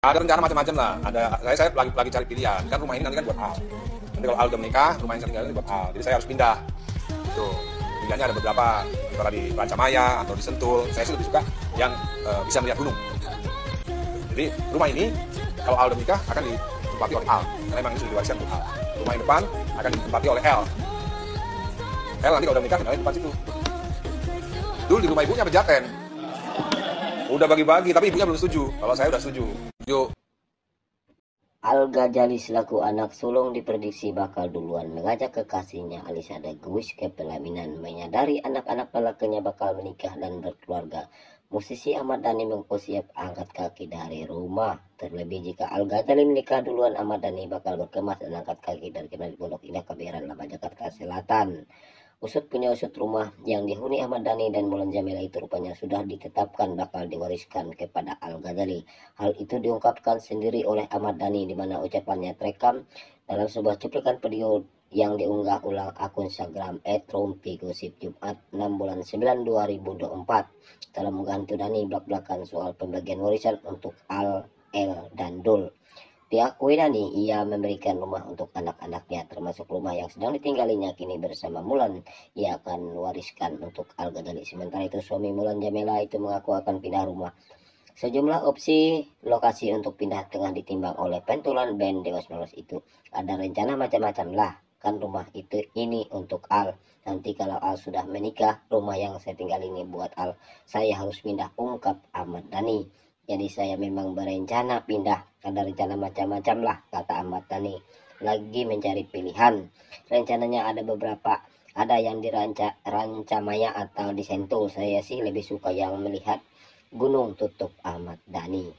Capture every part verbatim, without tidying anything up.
Ada rencana macam-macam lah. Ada saya saya lagi lagi cari pilihan. Kan rumah ini nanti kan buat Al. Nanti kalau Al udah menikah, rumah yang saya tinggal ini buat Al. Jadi saya harus pindah. Tuh. Pilihannya ada beberapa, antara di Rancamaya atau di Sentul. Saya sih lebih suka yang uh, bisa melihat gunung. Jadi rumah ini kalau Al udah menikah akan ditempati oleh Al. Karena memang ini sudah diwariskan untuk Al. Rumah yang depan akan ditempati oleh L. L nanti kalau udah menikah tinggal di tempat situ. Dulu di rumah ibunya Pejaten. Udah bagi-bagi, tapi ibunya belum setuju. Kalau saya udah setuju. Yuk. Al-Ghazali selaku anak sulung diprediksi bakal duluan mengajak kekasihnya Alisa Daguis ke pelaminan, menyadari anak-anak lelakinya bakal menikah dan berkeluarga. Musisi Ahmad Dhani mengaku siap angkat kaki dari rumah. Terlebih jika Al-Ghazali menikah duluan, Ahmad Dhani bakal berkemas dan angkat kaki dari kemah di Pondok Indah Kebayoran Lama Jakarta Selatan. Usut punya usut, rumah yang dihuni Ahmad Dhani dan Mulan Jamila itu rupanya sudah ditetapkan bakal diwariskan kepada Al-Ghazali. Hal itu diungkapkan sendiri oleh Ahmad Dhani, di mana ucapannya terekam dalam sebuah cuplikan video yang diunggah ulang akun Instagram et rumpi gosip Jumat enam bulan sembilan dua ribu dua puluh empat. Dalam unggahan itu Dhani belak-belakan soal pembagian warisan untuk Al, El, dan Dul. Diakui Dhani, ia memberikan rumah untuk anak-anaknya, termasuk rumah yang sedang ditinggalinya kini bersama Mulan. Ia akan wariskan untuk Al-Ghazali. Sementara itu suami Mulan Jamila itu mengaku akan pindah rumah. Sejumlah opsi lokasi untuk pindah tengah ditimbang oleh pentulan band Dewa sembilan belas itu. Ada rencana macam-macam lah. Kan rumah itu ini untuk Al. Nanti kalau Al sudah menikah, rumah yang saya tinggal ini buat Al. Saya harus pindah, ungkap Ahmad Dhani. Jadi saya memang berencana pindah, ada rencana macam-macam lah, kata Ahmad Dhani. Lagi mencari pilihan. Rencananya ada beberapa, ada yang di Ranca, Rancamaya atau di Sentul. Saya sih lebih suka yang melihat gunung, tutup Ahmad Dhani.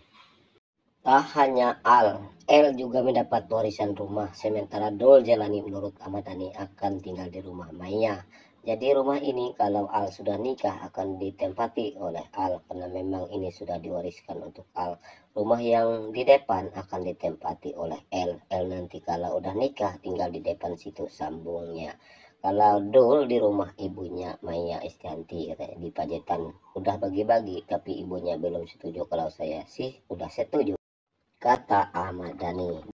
Tak hanya Al, El juga mendapat warisan rumah, sementara Dol Jalani menurut Ahmad Dhani akan tinggal di rumah Maya. Jadi rumah ini kalau Al sudah nikah akan ditempati oleh Al, karena memang ini sudah diwariskan untuk Al. Rumah yang di depan akan ditempati oleh El. El nanti kalau udah nikah tinggal di depan situ, sambungnya. Kalau Dul di rumah ibunya Maya Estianti di Pajetan. Udah bagi-bagi, tapi ibunya belum setuju. Kalau saya sih udah setuju, kata Ahmad Dhani.